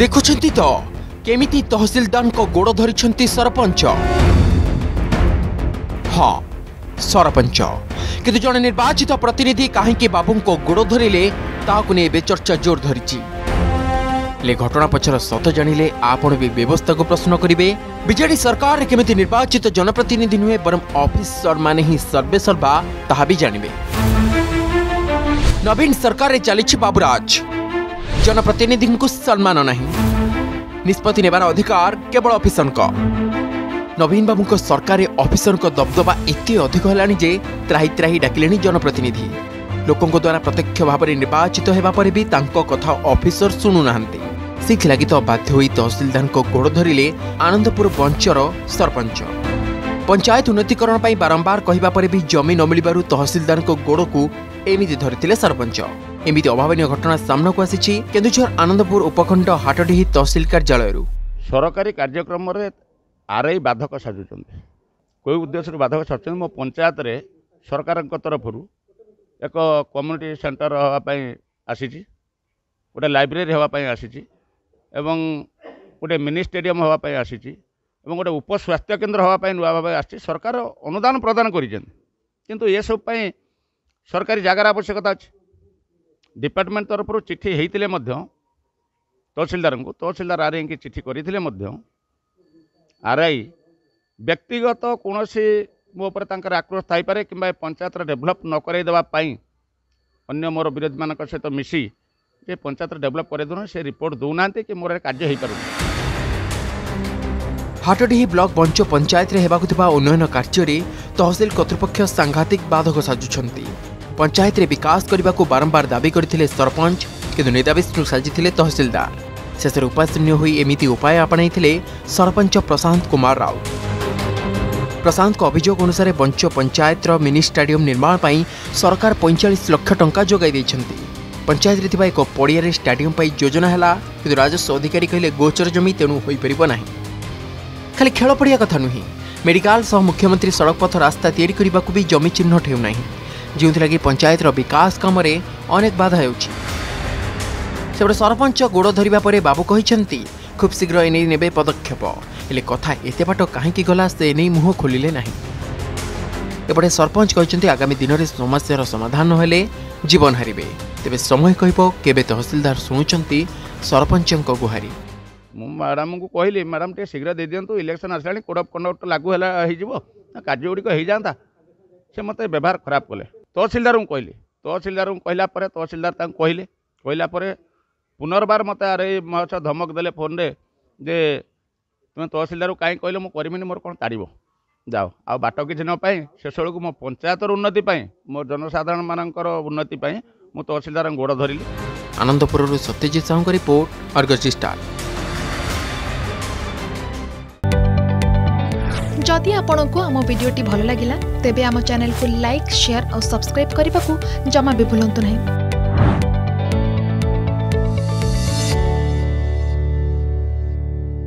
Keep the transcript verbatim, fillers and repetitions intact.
देखुछंती तो केमिति तहसीलदार को गोड़ धरिछंती सरपंच। हाँ सरपंच किंतु जड़े निर्वाचित प्रतिनिधि कहीं बाबू को गोड़ धरिले ताकू नहीं चर्चा जोर धरी। ले घटना पछर सत जानिले आपण भी व्यवस्था को प्रश्न करेंगे। बीजेडी सरकार केमिति निर्वाचित जनप्रतिनिधि नुहे बरम ऑफिसर माने ही सर्वे सर्वा ताहा भी जानिबे। नवीन सरकार चली बाबूराज जनप्रतिनिधि को सम्मान नहीं, निष्पत्ति नेबार अधिकार केवल ऑफिसर का। नवीन बाबू को सरकारी ऑफिसर को दबदबा एते अधिक है जे त्राही त्राही डाकिले जनप्रतिनिधि लोकों द्वारा प्रत्यक्ष भाव में निर्वाचित होगा पर भी तांको कथा ऑफिसर शुणु नाहंती। सिख लगी तो बाध्य होई तहसीलदार को गोड़ धरिले आनंदपुर बंचर सरपंच। पंचायत उन्नतीकरण पर बारंबार कहवा पर भी जमी न मिलबारु तहसीलदार को गोड़ को एमिति धरिथिले सरपंच। एमिति अभावनीय घटना सामना को आसी केन्दुझर आनंदपुर उपखंड हाटडीही तहसील कार्यालय। सरकारी कार्यक्रम रे आरआई बाधक साजुचंती कोई उद्देश्य बाधक साजुचंती। मो पंचायत रे सरकार तरफ एक कम्युनिटी सेंटर होगापाई आसी, गोटे लाइब्रेरी होगापाई आसी, एवं गोटे मिनी स्टेडियम होगापाई आसी, एवं गोटे उप स्वास्थ्य केन्द्र होगापाई नुआ भाव आसी। सरकार अनुदान प्रदान करिसेंती किंतु ये सब पाई सरकारी जगार आवश्यकता अच्छे। डिपार्टमेंट तरफ चिठी होते तहसीलदार को तहसीलदार आरआई की चिठी करते आरआई व्यक्तिगत कौन सी मो पर आक्रोश थाईपे कि पंचायत डेभलप न करदेवाई अन्य मोर विरोधी मान सहित मिसी जे पंचायत डेभलप कर से रिपोर्ट दौना कि मोर कार्य हो पार। हाटडीही ब्लॉक बंचो पंचायत रे हेबाकुथिबा उन्नयन कार्य रे तहसील कर्तृपक्ष सांघातिक बाधक साजुछंती। पंचायत रे विकास करने को बारंबार दाबी करथिले सरपंच किंतु नेदाविष्णु साजिथिले तहसीलदार। शेष उपायशून्य होई एमिति उपाय आपणाइथिले सरपंच प्रशांत कुमार राव। प्रशांत को अभियोग अनुसार बंचो पंचायत मिनी स्टेडियम निर्माण पर सरकार पैंचाश लाख टंका जोगाई देइछंती। पंचायत रे थिबा एक पड़िया स्टेडियम पर योजना है किंतु राजस्व अधिकारी कहले गोचर जमी तेणु होई परिबो नाही। खाली खेल पड़िया कथा नुहे मेडिकल सह मुख्यमंत्री सड़क पथ रास्ता तैयारी करने को भी जमी चिन्ह हेउ नाही, जो पंचायत विकास काम रे अनेक बाधा हेउछि। सेबडे सरपंच गोड़ धरिबा परे बाबू कहिसेंती खूब शीघ्र एने नेबे पदक्षेप, हेले कथा एते बाट काहेकि गला से नहीं मुह खोलिले नाही। एपटे सरपंच कहिसेंती आगामी दिन में समस्यार समाधान हेले जीवन हारिबे। तेबे समय कहबो केबे तहसीलदार सुनुचंती सरपंचक गुहारी। मैडम को कहली मैडम टे शीघ्र दे दिंतु इलेक्शन आसला कोड ऑफ कंडक्ट लागू हो कार्य गुड़िक हो जाता से मत व्यवहार खराब कले। तहसीलदार को कहली तहसीलदार को कहला तहसीलदार कहले कहला पुनर्बार मत आरआई महोत्सव धमक देले फोन रे जे तुम तहसीलदार को कहीं कहले मुझे मोर कौन ताड़ जाओ आ बाट किसी न पाई शेष बेलू मो पंचायतर उन्नति मो जनसाधारण मानकर उन्नति मु तहसीलदार गोड़ धरली। आनंदपुर सत्यजित साहू का रिपोर्ट, अर्गस स्टार। जदि आपंक आम भिडी भल लगा तेब आम चैनल को लाइक शेयर और सब्सक्राइब करने को जमा भी भूलु नहीं।